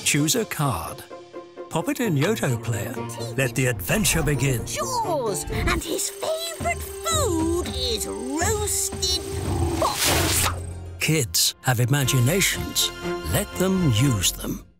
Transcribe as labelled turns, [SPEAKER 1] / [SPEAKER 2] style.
[SPEAKER 1] choose a card. Pop it in Yoto Player. Let the adventure begin.
[SPEAKER 2] Jaws, and his favourite food is roasted fox.
[SPEAKER 1] Kids have imaginations. Let them use them.